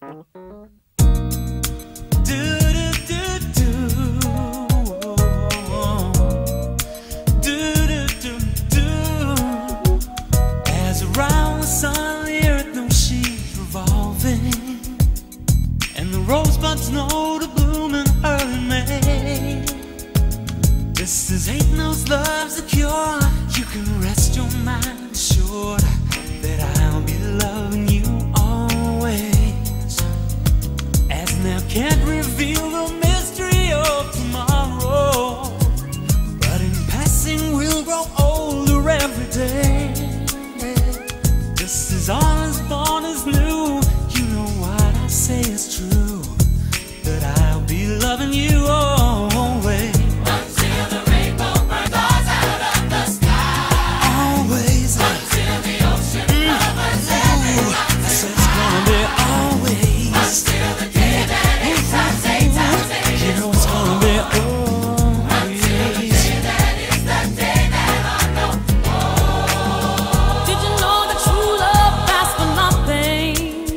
As around the sun, the earth knows she's revolving, and the rosebuds know to bloom in early May. This is ain't knows love's a cure. You can rest your mind assured that I'll be loving you always. As now can't reveal the mystery of tomorrow, but in passing we'll grow older every day. This is all as born as new. You know what I say is true, that I'll be loving you always. Until the rainbow burns us out of the sky. Always. Until the ocean covers every mountain. So it's gonna be always. Until the day that it times, You know it's gonna be always. that is the day that I know. Did you know that true love lasts for nothing?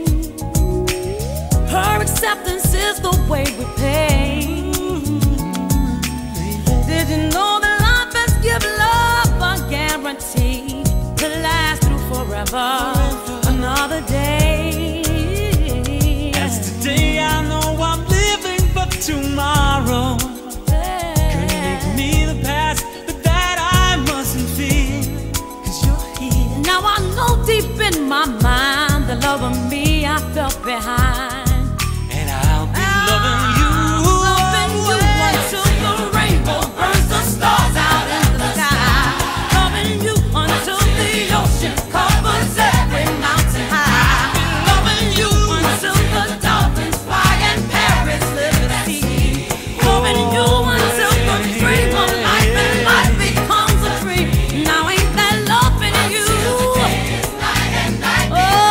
Her acceptance is the way we pay. Did you know that life has given love a guarantee to last through forever? Another day. As today I know I'm living, but tomorrow could make me the past, but that I mustn't fear, 'cause you're here. Now I know deep in my mind the love of me I felt behind. And I'll be loving you. Loving you until the rainbow burns the stars out in the sky. Loving you until the ocean covers every mountain high. Loving you until the dolphins fly and Paris live at sea. Loving you until the dream of life and life becomes a dream. Now ain't that loving you? Night and night.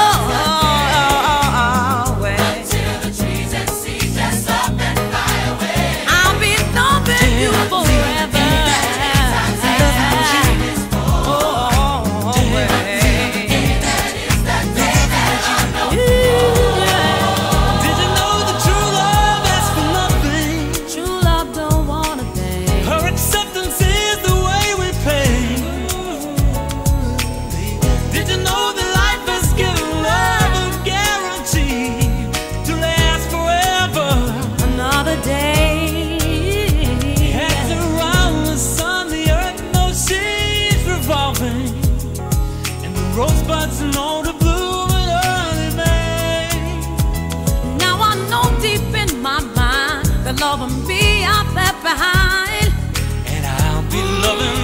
Always. Till the trees and seas just up and fly away. I'll be loving you forever. Did you know that true love asks for nothing? True love don't want a thing. Her acceptance is the way we pay. Did you know that life has given love a guarantee to last forever? Another day. As around the sun, the earth knows she's revolving, and the rosebuds know to bloom in early May. Now I know deep in my mind the love of me I left behind. And I'll be loving